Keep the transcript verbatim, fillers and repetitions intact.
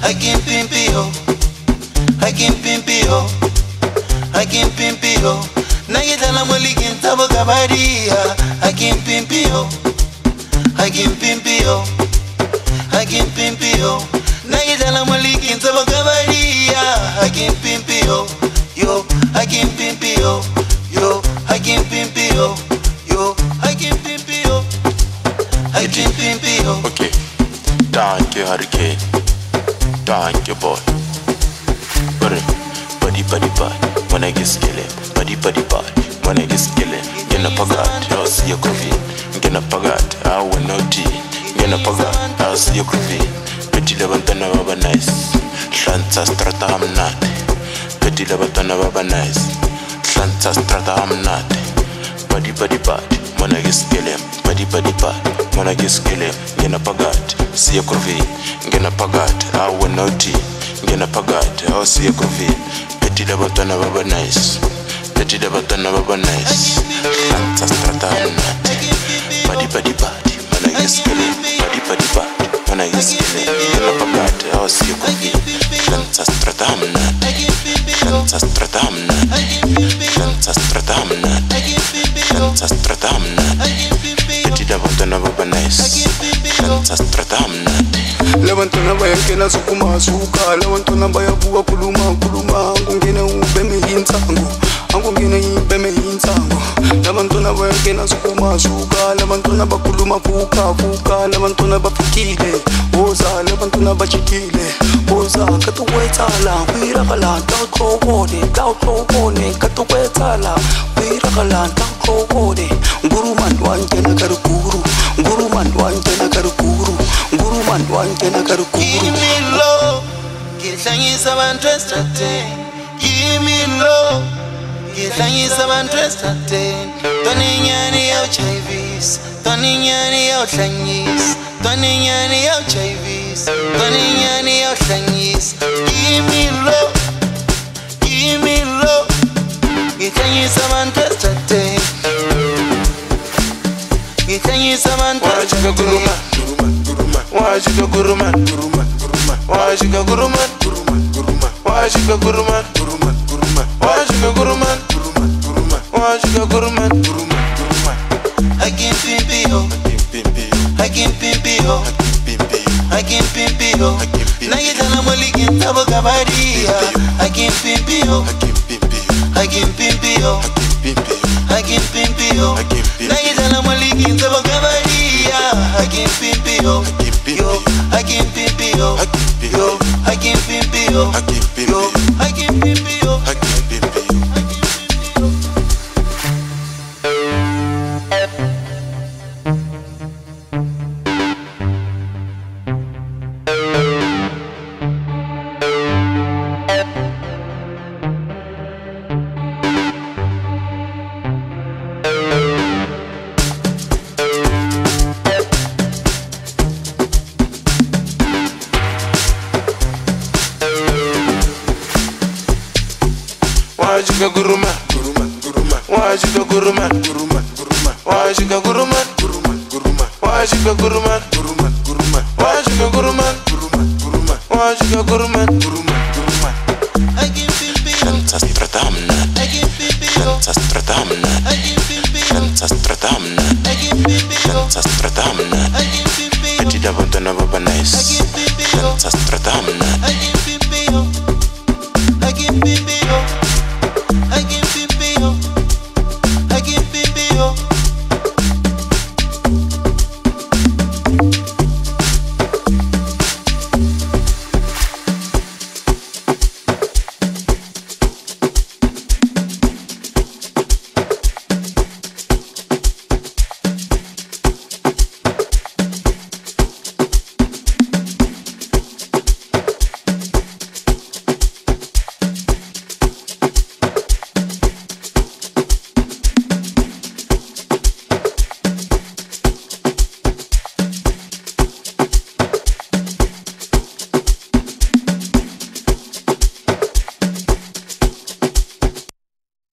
I can pimp yo, I can pimp yo, I can pimp yo. Nagita la molikin tabo kabaria. I can pimp yo, I can pimp yo, I can pimp yo. Nagita la molikin tabo kabaria. I can pimp yo, yo, I can pimp yo, yo, I can pimp yo, yo, I can pimp yo, I can pimp yo. Okay, thank you Hurricane, thank you boy. Buddy, buddy, buddy, buddy. When I get skillet, buddy, buddy, buddy. When I get skillet, get a pagat, I'll see your coffee. Get a pagat, I will no tea. Get a pagat, I'll see your coffee. Petit levantana baba nice. Shanta strata am not. Petit levantana baba nice. Shanta strata am not. Buddy, buddy, buddy. When I get skillet, buddy, buddy, buddy. When I get skillet, get a pagat, see your coffee. Get a pagat, I will no tea. Get a pagat, I'll see your coffee. Petit levantana baba nice. Petit levantana baba nice. Shanta strata am not. Buddy, buddy, buddy. When I get skillet, buddy, buddy, buddy. When I get skillet, get a pagat, I'll see your coffee. Shanta strata am not. Shanta strata am not. Shanta strata am not. Shanta strata am not. Petit levantana baba nice. Shanta strata am not. Levantana baya kena sukuma suka. Levantana baya buwa kuluma kuluma. Angungene ubeme hintango. Angungene ubeme hintango. Levantana baya kena sukuma suka. Levantana bakuluma fuka fuka. Levantana bafukile. Oza levantana bachikile. Oza katuwetala. Wira kala tau bode. Tau bode katuwetala. Wira kala tau bode. Guru mandwanje na karukuru. Guru mandwanje na karukuru. Guru mandwanje na karukuru. Give me low, kihlanyisa abantu estrateni. Give me low, kihlanyisa abantu estrateni. Toni nyani ya uchavis, toni nyani ya uhlanyisa, toni nyani ya uchavis, toni nyani ya uhlanyisa. Give me low, give me low, kihlanyisa abantu estrateni. Kihlanyisa abantu estrateni. Wajika guruman, guruman, guruman. Wajika guruman, guruman, guruman. Wajika guruman, guruman, guruman. Wajika guruman, guruman, guruman. Wajika guruman, guruman, guruman. I can pimp yo, I can pimp yo, I can pimp yo. Nagita la molikin tabo kabaria. I can pimp yo, I can pimp yo, I can pimp yo. Nagita la molikin tabo kabaria. I can pimp yo, yo, I can pimp yo, yo, I can pimp yo, yo, I can pimp yo, I can pimp yo. Wajika guruman, guruman, guruman. Wajika guruman, guruman, guruman. Wajika guruman, guruman, guruman. Wajika guruman, guruman, guruman. Wajika guruman, guruman, guruman. Wajika guruman, guruman, guruman. I can pimp yo, Shanta strata am not. I can pimp yo, Shanta strata am not. I can pimp yo, Shanta strata am not. I can pimp yo, Shanta strata am not. I can pimp yo, Petit levantana baba nice. I can pimp yo, Shanta strata am not. I can pimp